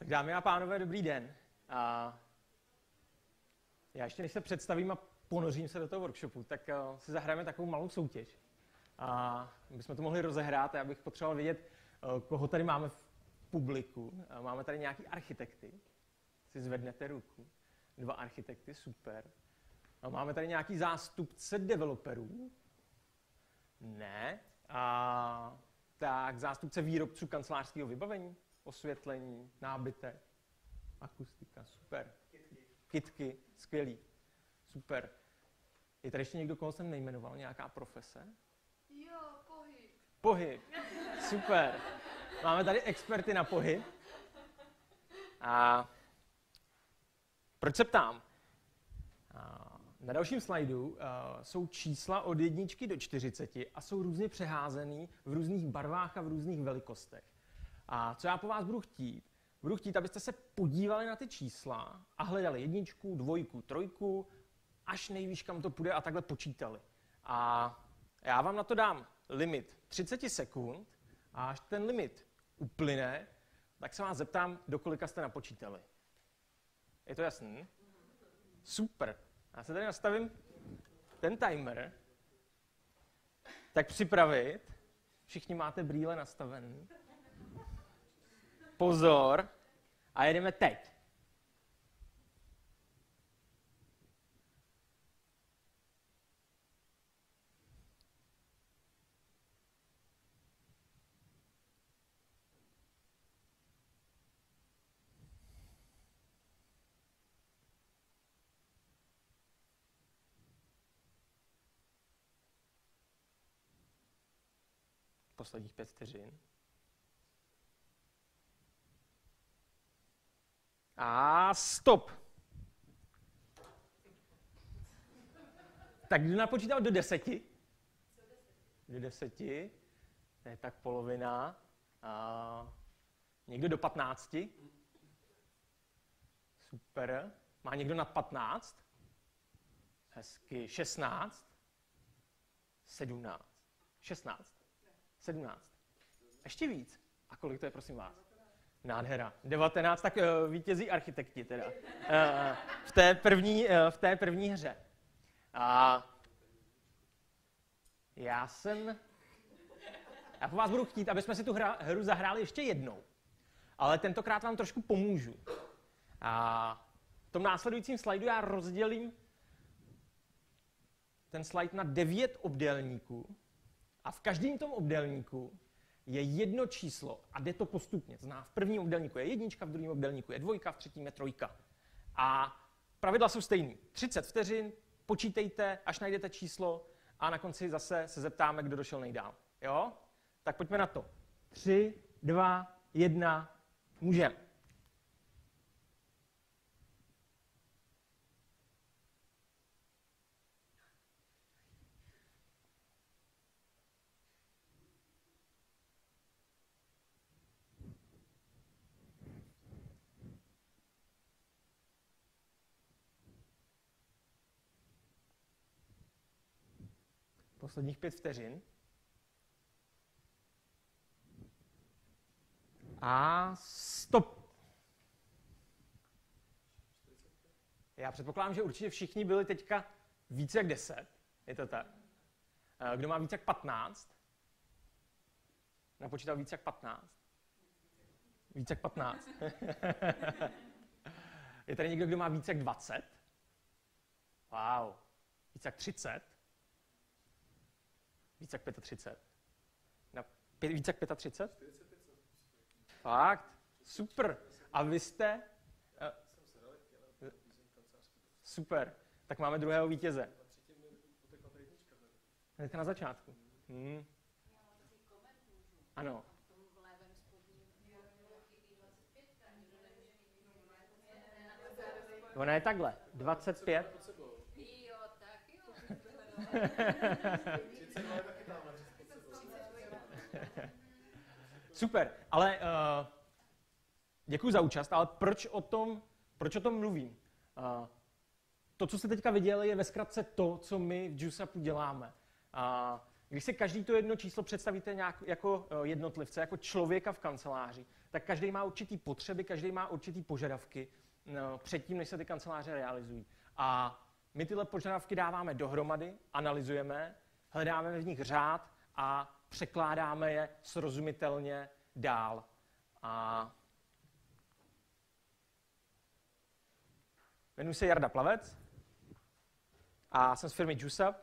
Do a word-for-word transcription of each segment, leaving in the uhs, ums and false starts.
Tak dámy a pánové, dobrý den. A já ještě než se představím a ponořím se do toho workshopu, tak uh, si zahrajeme takovou malou soutěž. A bychom to mohli rozehrát a já bych potřeboval vědět, uh, koho tady máme v publiku. Uh, máme tady nějaký architekty. Si zvednete ruku. Dva architekty, super. A máme tady nějaký zástupce developerů. Ne. A tak zástupce výrobců kancelářského vybavení, osvětlení, nábytek, akustika, super. Kitky. Kitky, skvělý, super. Je tady ještě někdo, koho jsem nejmenoval, nějaká profese? Jo, pohyb. Pohyb, super. Máme tady experty na pohyb. A proč se ptám? A na dalším slajdu uh, jsou čísla od jedničky do čtyřiceti a jsou různě přeházený v různých barvách a v různých velikostech. A co já po vás budu chtít? Budu chtít, abyste se podívali na ty čísla a hledali jedničku, dvojku, trojku, až nejvíš, kam to půjde a takhle počítali. A já vám na to dám limit třicet sekund a až ten limit uplyne, tak se vás zeptám, do kolika jste napočítali. Je to jasný? Super. Já se tady nastavím ten timer. Tak připravit. Všichni máte brýle nastavený. Pozor. A jedeme teď. Posledních pět vteřin. A stop. Tak kdo napočítal do deseti? Do deseti. To je tak polovina. A někdo do patnácti? Super. Má někdo nad patnáct? Hezky. šestnáct? sedmnáct. šestnáct. sedmnáct. Ještě víc. A kolik to je, prosím vás? Nádhera. devatenáct, tak uh, vítězí architekti teda. Uh, v, té první, uh, v té první hře. A já jsem... Já po vás budu chtít, aby jsme si tu hra, hru zahráli ještě jednou. Ale tentokrát vám trošku pomůžu. A v tom následujícím slajdu já rozdělím ten slide na devět obdélníků. A v každém tom obdélníku je jedno číslo a jde to postupně. Zná, v prvním obdélníku je jednička, v druhém obdélníku je dvojka, v třetím je trojka. A pravidla jsou stejný. třicet vteřin, počítejte, až najdete číslo a na konci zase se zeptáme, kdo došel nejdál. Jo? Tak pojďme na to. Tři, dva, jedna, můžeme. Posledních pět vteřin. A stop. Já předpokládám, že určitě všichni byli teďka více jak deset. Je to tak? Kdo má více jak patnáct? Napočítal více jak patnáct? Více jak patnáct. Je tady někdo, kdo má více jak dvacet? Wow. Více jak třicet? Více jak třicet pět. Na pět, více jak třicet pět? Fakt? Super. A vy jste? Uh, super. Tak máme druhého vítěze. Hnedka na začátku. Hmm. Ano. Ona je takhle. dvacet pět. Jo, tak jo. Super, ale uh, děkuji za účast, ale proč o tom, proč o tom mluvím? Uh, to, co jste teďka viděli, je ve zkratce to, co my v JuiceUpu děláme. Uh, když si každý to jedno číslo představíte nějak jako uh, jednotlivce, jako člověka v kanceláři, tak každý má určitý potřeby, každý má určitý požadavky no, předtím, než se ty kanceláře realizují. A my tyhle požadavky dáváme dohromady, analyzujeme, hledáme v nich řád a překládáme je srozumitelně dál. A jmenuji se Jarda Plavec a jsem z firmy JuiceUp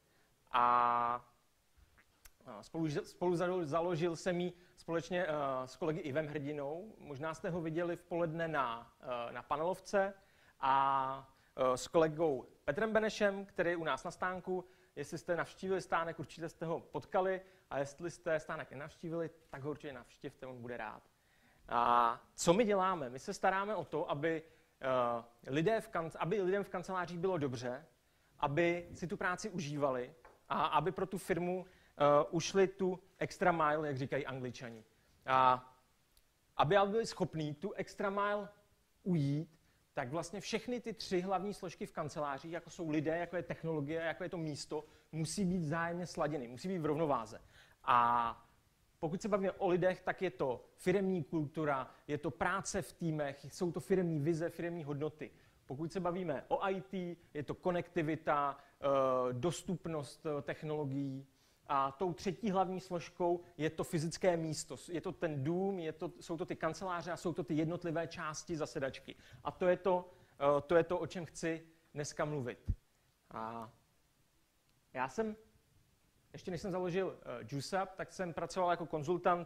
a spolu, spolu založil jsem ji společně s kolegy Ivem Hrdinou. Možná jste ho viděli v poledne na, na panelovce a s kolegou Petrem Benešem, který je u nás na stánku. Jestli jste navštívili stánek, určitě jste ho potkali a jestli jste stánek nenavštívili, tak ho určitě navštivte, on bude rád. A co my děláme? My se staráme o to, aby, uh, lidé v kanc- aby lidem v kancelářích bylo dobře, aby si tu práci užívali a aby pro tu firmu uh, ušli tu extra mile, jak říkají Angličani. A aby byli schopní tu extra mile ujít, tak vlastně všechny ty tři hlavní složky v kancelářích, jako jsou lidé, jako je technologie, jako je to místo, musí být vzájemně sladěny, musí být v rovnováze. A pokud se bavíme o lidech, tak je to firemní kultura, je to práce v týmech, jsou to firemní vize, firemní hodnoty. Pokud se bavíme o í té, je to konektivita, dostupnost technologií. A tou třetí hlavní složkou je to fyzické místo. Je to ten dům, je to, jsou to ty kanceláře a jsou to ty jednotlivé části zasedačky. A to je to, to je to, o čem chci dneska mluvit. A já jsem, ještě než jsem založil JuiceUp, tak jsem pracoval jako konzultant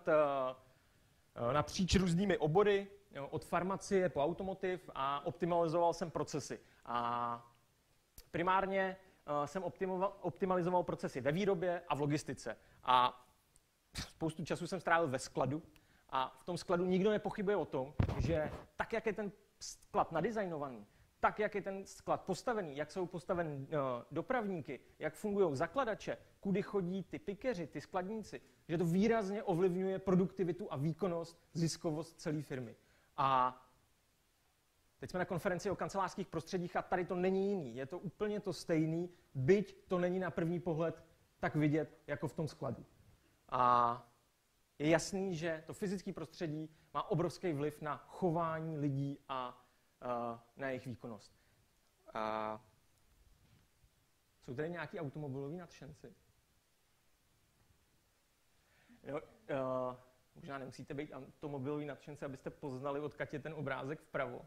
napříč různými obory, od farmacie po automotiv a optimalizoval jsem procesy. A primárně jsem optimalizoval procesy ve výrobě a v logistice. A spoustu času jsem strávil ve skladu a v tom skladu nikdo nepochybuje o tom, že tak, jak je ten sklad nadizajnovaný, tak, jak je ten sklad postavený, jak jsou postaveny dopravníky, jak fungují zakladače, kudy chodí ty pikeři, ty skladníci, že to výrazně ovlivňuje produktivitu a výkonnost, ziskovost celé firmy. A teď jsme na konferenci o kancelářských prostředích a tady to není jiný. Je to úplně to stejný, byť to není na první pohled tak vidět, jako v tom skladu. A je jasný, že to fyzické prostředí má obrovský vliv na chování lidí a uh, na jejich výkonnost. Uh, jsou tady nějaký automobiloví nadšenci? Jo, uh, možná nemusíte být automobiloví nadšenci, abyste poznali, odkud je ten obrázek vpravo.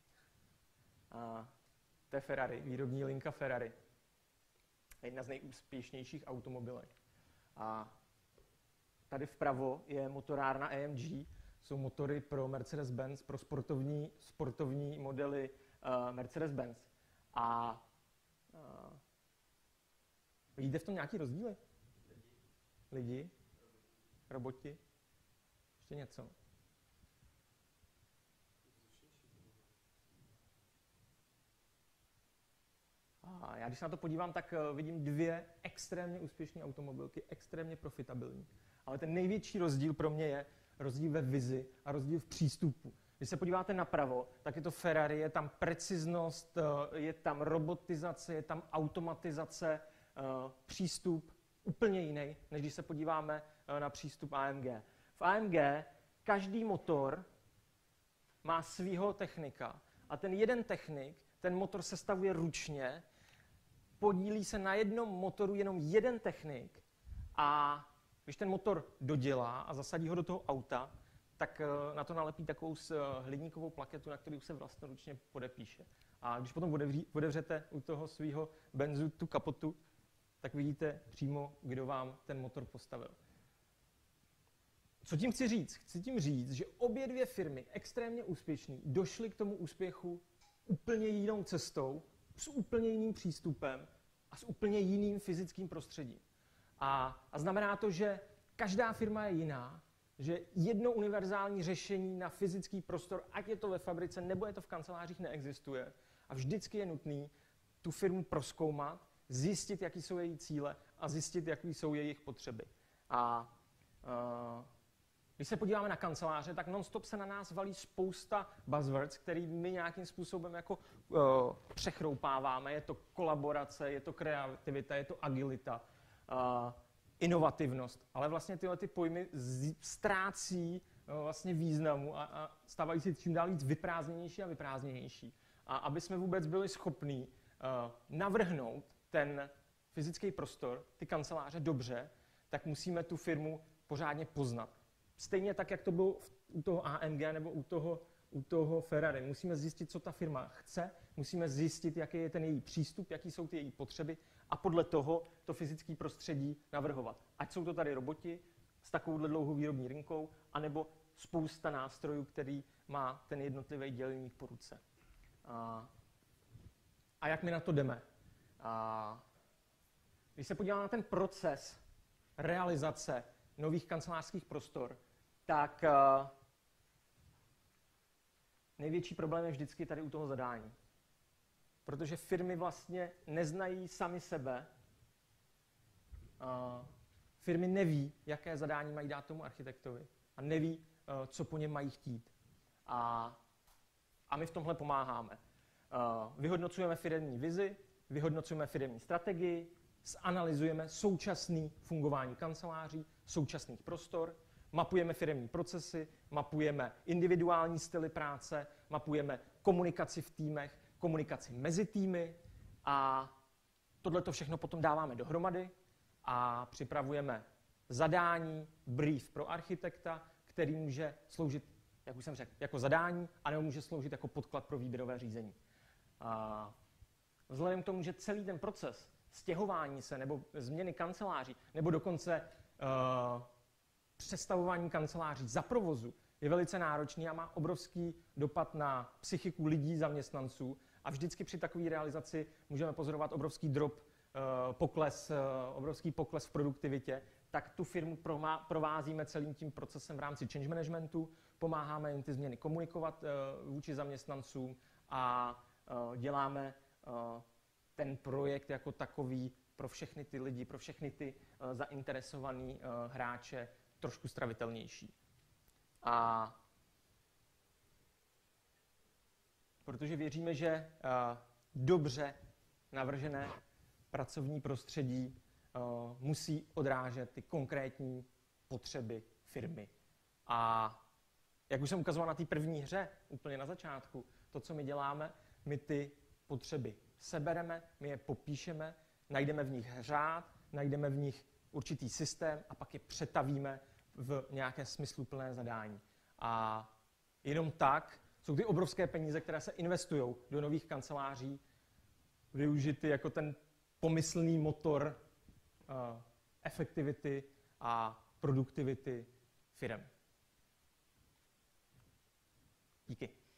A to je Ferrari, výrobní linka Ferrari. Jedna z nejúspěšnějších automobilek. A tady vpravo je motorárna A M G, jsou motory pro Mercedes-Benz, pro sportovní, sportovní modely uh, Mercedes-Benz. A uh, vidíte v tom nějaký rozdíly? Lidi? Roboti? Ještě něco? A já když se na to podívám, tak vidím dvě extrémně úspěšné automobilky, extrémně profitabilní. Ale ten největší rozdíl pro mě je rozdíl ve vizi a rozdíl v přístupu. Když se podíváte napravo, tak je to Ferrari, je tam preciznost, je tam robotizace, je tam automatizace, přístup úplně jiný, než když se podíváme na přístup A M G. V A M G každý motor má svýho technika a ten jeden technik ten motor sestavuje ručně, podílí se na jednom motoru jenom jeden technik a když ten motor dodělá a zasadí ho do toho auta, tak na to nalepí takovou hliníkovou plaketu, na kterou se vlastnoručně podepíše. A když potom otevřete u toho svého Benzu tu kapotu, tak vidíte přímo, kdo vám ten motor postavil. Co tím chci říct? Chci tím říct, že obě dvě firmy, extrémně úspěšné, došly k tomu úspěchu úplně jinou cestou, s úplně jiným přístupem a s úplně jiným fyzickým prostředím. A, a znamená to, že každá firma je jiná, že jedno univerzální řešení na fyzický prostor, ať je to ve fabrice nebo je to v kancelářích, neexistuje. A vždycky je nutný tu firmu prozkoumat, zjistit, jaký jsou její cíle a zjistit, jaké jsou jejich potřeby. A uh, když se podíváme na kanceláře, tak non-stop se na nás valí spousta buzzwords, který my nějakým způsobem jako uh, přechroupáváme. Je to kolaborace, je to kreativita, je to agilita, uh, inovativnost. Ale vlastně tyhle ty pojmy ztrácí vlastně významu a, a stávají si čím dál víc vyprázdněnější a vyprázdněnější. A aby jsme vůbec byli schopní uh, navrhnout ten fyzický prostor, ty kanceláře dobře, tak musíme tu firmu pořádně poznat. Stejně tak, jak to bylo u toho A M G nebo u toho, u toho Ferrari. Musíme zjistit, co ta firma chce, musíme zjistit, jaký je ten její přístup, jaký jsou ty její potřeby a podle toho to fyzické prostředí navrhovat. Ať jsou to tady roboti s takovouhle dlouhou výrobní linkou, anebo spousta nástrojů, který má ten jednotlivý dělník po ruce. A, a jak my na to jdeme? A, když se podíváme na ten proces realizace nových kancelářských prostor, tak uh, největší problém je vždycky tady u toho zadání. Protože firmy vlastně neznají sami sebe. Uh, firmy neví, jaké zadání mají dát tomu architektovi a neví, uh, co po něm mají chtít. A, a my v tomhle pomáháme. Uh, vyhodnocujeme firemní vizi, vyhodnocujeme firemní strategii, zanalyzujeme současné fungování kanceláří, současných prostor, mapujeme firemní procesy, mapujeme individuální styly práce, mapujeme komunikaci v týmech, komunikaci mezi týmy a tohleto všechno potom dáváme dohromady a připravujeme zadání, brief pro architekta, který může sloužit, jak už jsem řekl, jako zadání, anebo může sloužit jako podklad pro výběrové řízení. A vzhledem k tomu, že celý ten proces stěhování se nebo změny kanceláří, nebo dokonce uh, přestavování kanceláří za provozu je velice náročný a má obrovský dopad na psychiku lidí, zaměstnanců a vždycky při takové realizaci můžeme pozorovat obrovský drop, uh, pokles, uh, obrovský pokles v produktivitě, tak tu firmu provázíme celým tím procesem v rámci change managementu, pomáháme jim ty změny komunikovat uh, vůči zaměstnancům a uh, děláme uh, ten projekt jako takový pro všechny ty lidi, pro všechny ty uh, zainteresované uh, hráče trošku stravitelnější. A protože věříme, že uh, dobře navržené pracovní prostředí uh, musí odrážet ty konkrétní potřeby firmy. A jak už jsem ukazoval na té první hře, úplně na začátku, to, co my děláme, my ty potřeby sebereme, my je popíšeme, najdeme v nich řád, najdeme v nich určitý systém a pak je přetavíme v nějaké smysluplné zadání. A jenom tak jsou ty obrovské peníze, které se investují do nových kanceláří, využity jako ten pomyslný motor uh, efektivity a produktivity firem. Díky.